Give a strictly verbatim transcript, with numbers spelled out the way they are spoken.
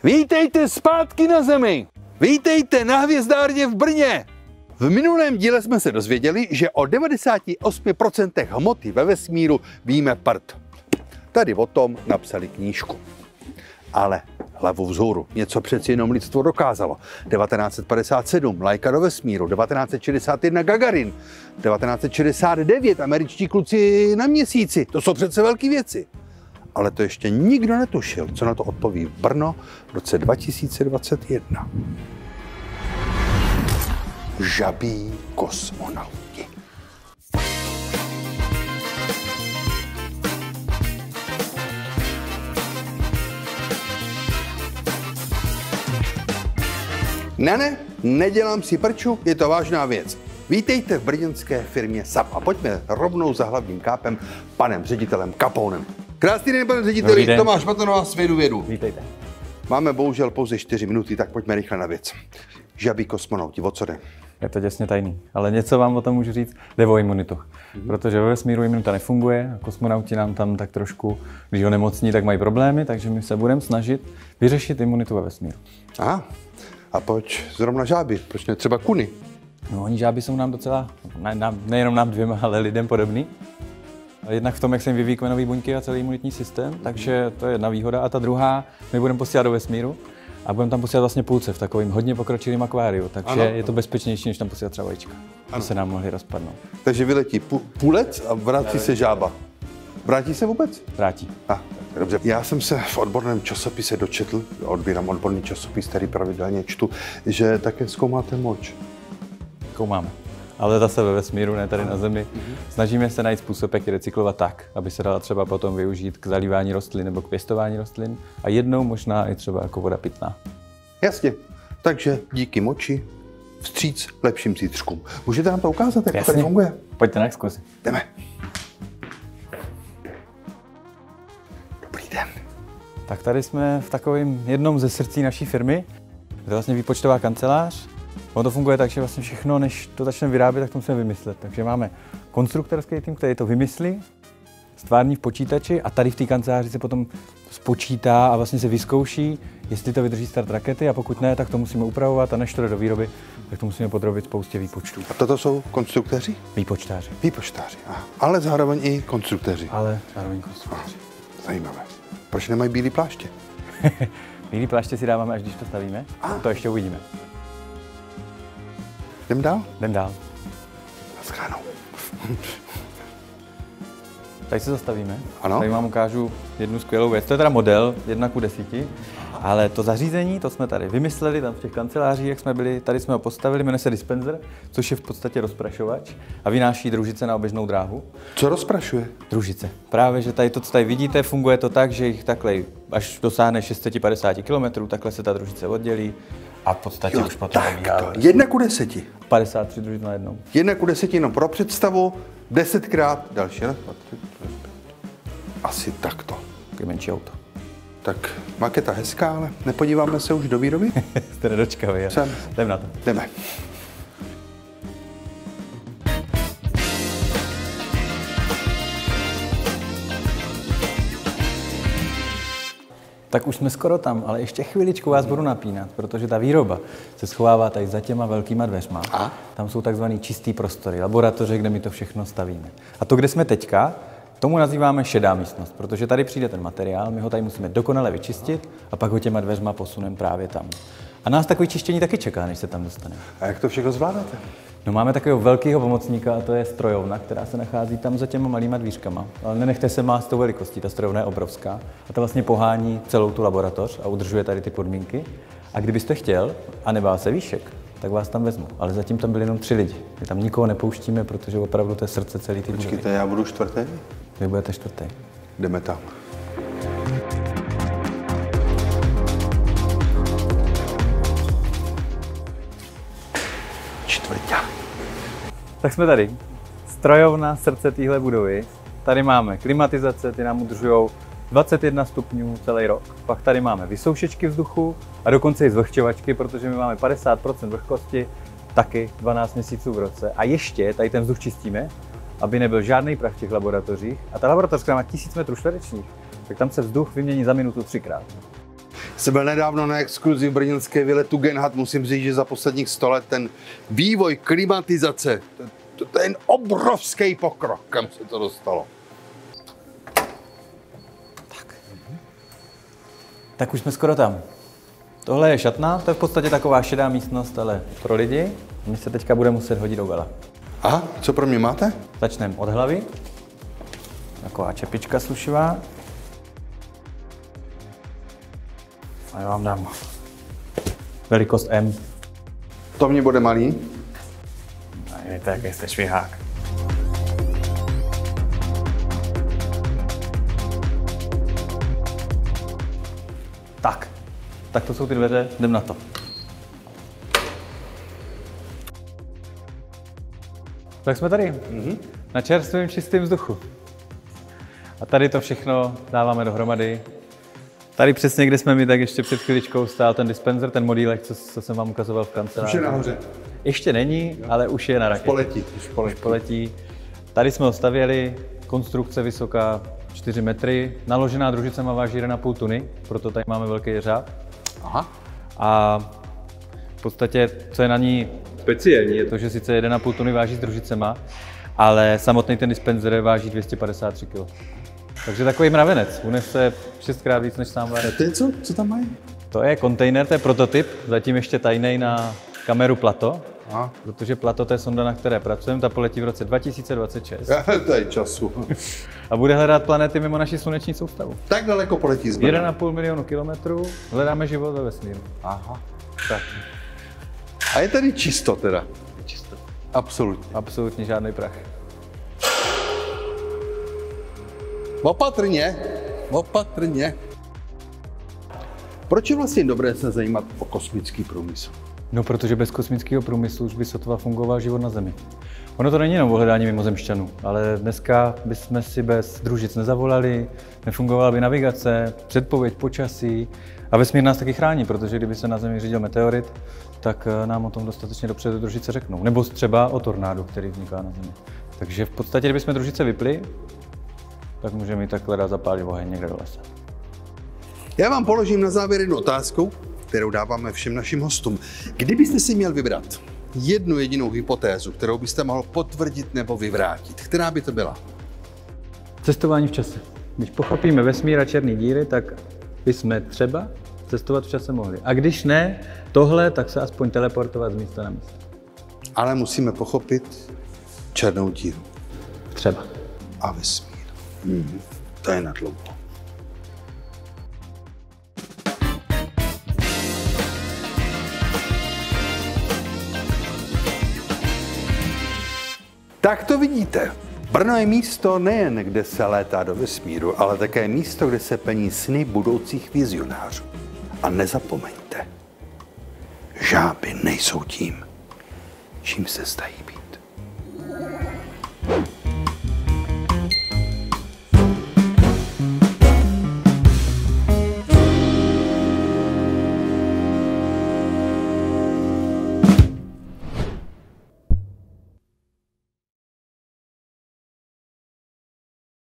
Vítejte zpátky na Zemi! Vítejte na hvězdárně v Brně! V minulém díle jsme se dozvěděli, že o devadesáti osmi procentech hmoty ve vesmíru víme prd. Tady o tom napsali knížku. Ale hlavu vzhůru, něco přeci jenom lidstvo dokázalo. devatenáct set padesát sedm Laika do vesmíru, devatenáct set šedesát jedna Gagarin, devatenáct set šedesát devět američtí kluci na měsíci. To jsou přece velké věci. Ale to ještě nikdo netušil, co na to odpoví Brno v roce dva tisíce dvacet jedna. Žabí kosmonauti. Ne, ne, nedělám si prču, je to vážná věc. Vítejte v brněnské firmě S A P a pojďme rovnou za hlavním kápem, panem ředitelem Kapounem. Krásný den, pane řediteli, den. Tomáš Matonová, Svědu vědu. Vítejte. Máme bohužel pouze čtyři minuty, tak pojďme rychle na věc. Žabí kosmonauti, o co jde? Je to těsně tajný, ale něco vám o tom můžu říct, jde o imunitu. Mm-hmm. Protože ve vesmíru imunita nefunguje a kosmonauti nám tam tak trošku, když onemocní, tak mají problémy, takže my se budeme snažit vyřešit imunitu ve vesmíru. Aha, a proč zrovna žáby? Proč ne třeba kuny? No, oni žáby jsou nám docela, ne, nám, nejenom nám dvěma, ale lidem podobný. Jednak v tom, jak se jim vyvíjí kmenové buňky a celý imunitní systém, takže to je jedna výhoda. A ta druhá, my budeme posílat do vesmíru a budeme tam posílat vlastně půlce v takovým hodně pokročilým akváriu, takže ano. Je to bezpečnější, než tam posílat třeba vajíčka, že se nám mohly rozpadnout. Takže vyletí půlec a vrátí se žába. Vrátí se vůbec? Vrátí. Ah, dobře. Já jsem se v odborném časopise dočetl, odbírám odborný časopis, který pravidelně čtu, že také zkoumáte moč. Zkoumáme. Ale zase ve vesmíru, ne tady na Zemi. Snažíme se najít způsob, jak ji recyklovat tak, aby se dala třeba potom využít k zalívání rostlin nebo k pěstování rostlin a jednou možná i třeba jako voda pitná. Jasně. Takže díky moči vstříc lepším zítřkům. Můžete nám to ukázat, jak Jasně. to funguje? Pojďte na exkurzi. Jdeme. Dobrý den. Tak tady jsme v takovém jednom ze srdcí naší firmy. To je vlastně výpočtová kancelář. Ono to funguje tak, že vlastně všechno, než to začneme vyrábět, tak to musíme vymyslet. Takže máme konstruktorský tým, který to vymyslí, stvární v počítači a tady v té kanceláři se potom spočítá a vlastně se vyzkouší, jestli to vydrží start rakety a pokud ne, tak to musíme upravovat a než to jde do výroby, tak to musíme podrobit spoustě výpočtů. A toto jsou konstruktéři? Výpočtáři. Výpočtáři, aha. Ale zároveň i konstruktéři. Ale zároveň konstruktéři. Zajímavé. Proč nemají bílý pláště? Bílý pláště si dáváme, až když to stavíme. A. To ještě uvidíme. Jdem dál? Jdem dál. Naschledanou. Tady se zastavíme. Ano. Tady vám ukážu jednu skvělou věc. To je teda model jedna ku deseti, ale to zařízení, to jsme tady vymysleli, tam v těch kancelářích, jak jsme byli, tady jsme ho postavili, jmenuje se dispenser, což je v podstatě rozprašovač a vynáší družice na oběžnou dráhu. Co rozprašuje? Družice. Právě, že tady to, co tady vidíte, funguje to tak, že jich takhle, až dosáhne šest set padesát kilometrů, takhle se ta družice oddělí a v podstatě Jo, už potom tak, jedna ku deseti. padesát tři družic na jednou. Jedna ku deseti jenom pro představu, desetkrát další. Raz, dva, tři, čtyři, pět. Asi takto. Takový menší auto. Tak maketa hezká, ale nepodíváme se už do výroby? Jste nedočkavý, Jsem. Jdem na to. Jdeme. Tak už jsme skoro tam, ale ještě chviličku vás budu napínat, protože ta výroba se schovává tady za těma velkýma dveřma. A? Tam jsou takzvaný čistý prostory, laboratoře, kde my to všechno stavíme. A to, kde jsme teďka, tomu nazýváme šedá místnost, protože tady přijde ten materiál, my ho tady musíme dokonale vyčistit a pak ho těma dveřma posuneme právě tam. A nás takový čištění taky čeká, než se tam dostaneme. A jak to všechno zvládáte? No, máme takového velkého pomocníka a to je strojovna, která se nachází tam za těma malýma dvířkama. Ale nenechte se mást tou velikostí, ta strojovna je obrovská a ta vlastně pohání celou tu laboratoř a udržuje tady ty podmínky. A kdybyste chtěl a nebál se výšek, tak vás tam vezmu. Ale zatím tam byli jenom tři lidi. My tam nikoho nepouštíme, protože opravdu to je srdce celý ty. Počkejte, já budu čtvrtý? Vy budete čtvrtý. Jdeme tam. Čtvrtá. Tak jsme tady. Strojovna, srdce téhle budovy. Tady máme klimatizace, ty nám udržují dvacet jedna stupňů celý rok. Pak tady máme vysoušečky vzduchu a dokonce i zvlhčovačky, protože my máme padesát procent vlhkosti, taky dvanáct měsíců v roce. A ještě tady ten vzduch čistíme, aby nebyl žádný prach v těch laboratořích. A ta laboratoř, která má tisíc metrů čtverečních, tak tam se vzduch vymění za minutu třikrát. Jsem byl nedávno na exkluzi v brněnské vile Tugendhat. Musím říct, že za posledních sto let ten vývoj klimatizace, to, to, to je jen obrovský pokrok, kam se to dostalo. Tak. Tak už jsme skoro tam. Tohle je šatna, to je v podstatě taková šedá místnost, ale pro lidi. My se teďka budeme muset hodit do gala. Aha, co pro mě máte? Začneme od hlavy. Taková čepička slušivá. A já vám dám velikost M. To mě bude malý. A víte, jaký jste švihák. Tak, tak to jsou ty dveře, jdem na to. Tak jsme tady, mm-hmm. na čerstvém čistém vzduchu. A tady to všechno dáváme dohromady. Tady přesně, kde jsme my, tak ještě před chviličkou stál ten dispenser, ten modílek, co, co jsem vám ukazoval v kanceláři. Už je nahoře. Ještě není, ale už je na raketě. Poletí. Už poletí. Už poletí. Tady jsme ho stavěli, konstrukce vysoká čtyři metry, naložená družicema váží jedna celá pět tuny, proto tady máme velký jeřáb. Aha. A v podstatě, co je na ní speciální, je to, že sice jedna celá pět tuny váží s družicema, ale samotný ten dispenser váží dvě stě padesát tři kilogramů. Takže takový mravenec, unese šestkrát víc než sám váží. To je co? Co tam mají? To je kontejner, to je prototyp, zatím ještě tajnej na kameru Plato, Aha. protože Plato to je sonda, na které pracujeme, ta poletí v roce dva tisíce dvacet šest. To je času. A bude hledat planety mimo naši sluneční soustavu. Tak daleko poletí z Brna. jeden a půl milionu kilometrů, hledáme život ve vesmíru. Aha. Tak, A je tady čisto teda? čisto. Absolutně. Absolutně žádný prach. Opatrně, opatrně. Proč je vlastně dobré se zajímat o kosmický průmysl? No, protože bez kosmického průmyslu už by sotva fungoval život na Zemi. Ono to není jenom o hledání mimozemšťanů, ale dneska bychom si bez družic nezavolali, nefungovala by navigace, předpověď počasí a vesmír nás taky chrání, protože kdyby se na Zemi řídil meteorit, tak nám o tom dostatečně dopředu družice řeknou. Nebo třeba o tornádu, který vzniká na Zemi. Takže v podstatě, kdybychom družice vypli, tak můžeme jít takhle dát zapálit oheň někde do lesa. Já vám položím na závěr jednu otázku, kterou dáváme všem našim hostům. Kdybyste si měl vybrat jednu jedinou hypotézu, kterou byste mohl potvrdit nebo vyvrátit, která by to byla? Cestování v čase. Když pochopíme vesmír a černé díry, tak bychom třeba cestovat v čase mohli. A když ne tohle, tak se aspoň teleportovat z místa na místo. Ale musíme pochopit černou díru. Třeba. A vesmír. Hmm, to je na dlouho. Tak to vidíte. Brno je místo nejen, kde se létá do vesmíru, ale také místo, kde se plní sny budoucích vizionářů. A nezapomeňte, žáby nejsou tím, čím se zdají být.